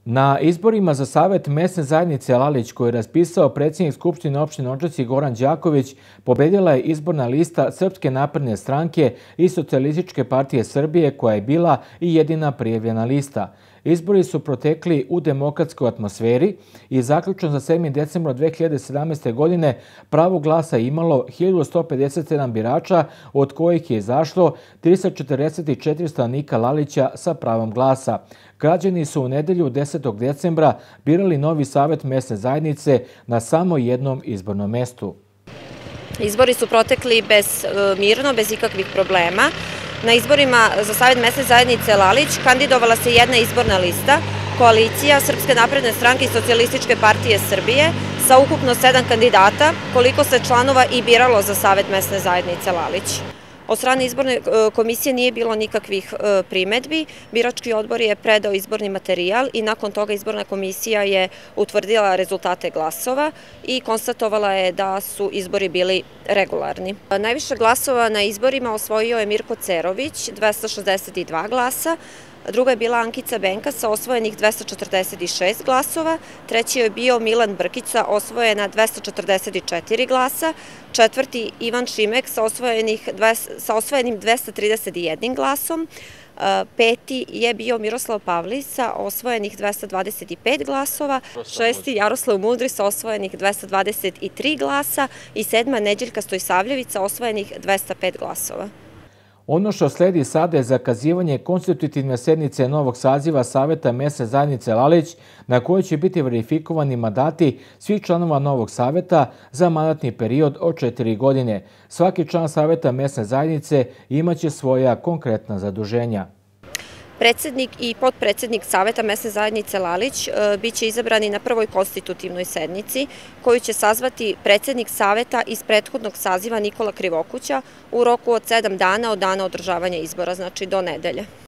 Na izborima za Savet mesne zajednice Lalić, koji je raspisao predsjednik Skupštine opštine Odžaci Goran Đaković, pobedila je izborna lista Srpske napredne stranke i Socijalističke partije Srbije, koja je bila i jedina prijavljena lista. Izbori su protekli u demokratskoj atmosferi i zaključno za 7. decembra 2017. godine pravo glasa je imalo 1157 birača, od kojih je izašlo 344 stanovnika Lalića sa pravom glasa. Građani su u nedelju 10. decembra birali novi savet mesne zajednice na samo jednom izbornom mestu. Izbori su protekli mirno, bez ikakvih problema. Na izborima za Savet mesne zajednice Lalić kandidovala se jedna izborna lista, koalicija Srpske napredne stranke i Socijalističke partije Srbije, sa ukupno 7 kandidata, koliko se članova i biralo za Savet mesne zajednice Lalić. Od strane izborne komisije nije bilo nikakvih primedbi. Birački odbor je predao izborni materijal i nakon toga izborna komisija je utvrdila rezultate glasova i konstatovala je da su izbori bili regularni. Najviše glasova na izborima osvojio je Mirko Cerović, 262 glasa. Druga je bila Ankica Benka sa osvojenih 246 glasova, treći je bio Milan Brkić sa osvojena 244 glasa, četvrti Ivan Šimek sa osvojenim 231 glasom, peti je bio Miroslav Pavlić sa osvojenih 225 glasova, šesti Jaroslav Mudri sa osvojenih 223 glasa i sedma Neđeljka Stojsavljević sa osvojenih 205 glasova. Ono što sledi sada je zakazivanje konstitutivne sednice novog saziva Saveta mesne zajednice Lalić, na kojoj će biti verifikovani mandati svih članova novog saveta za mandatni period od 4 godine. Svaki član Saveta mesne zajednice imaće svoja konkretna zaduženja. Predsednik i potpredsednik Saveta mesne zajednice Lalić biće izabrani na prvoj konstitutivnoj sednici, koju će sazvati predsednik Saveta iz prethodnog saziva Nikola Krivokuća u roku od 7 dana od dana održavanja izbora, znači do nedelje.